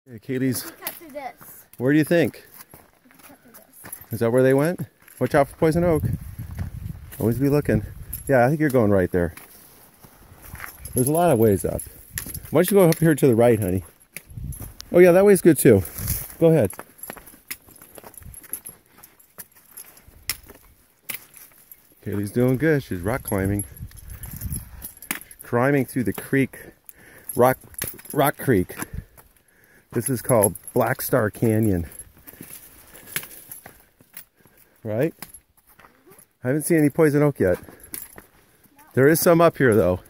Hey, Kalie's. Cut through this. Where do you think? Cut through this. Is that where they went? Watch out for poison oak. Always be looking. Yeah, I think you're going right there. There's a lot of ways up. Why don't you go up here to the right, honey? Oh yeah, that way's good too. Go ahead. Kalie's doing good. She's rock climbing. Climbing through the creek. Rock Creek. This is called Blackstar Canyon. Right? I haven't seen any poison oak yet. There is some up here though.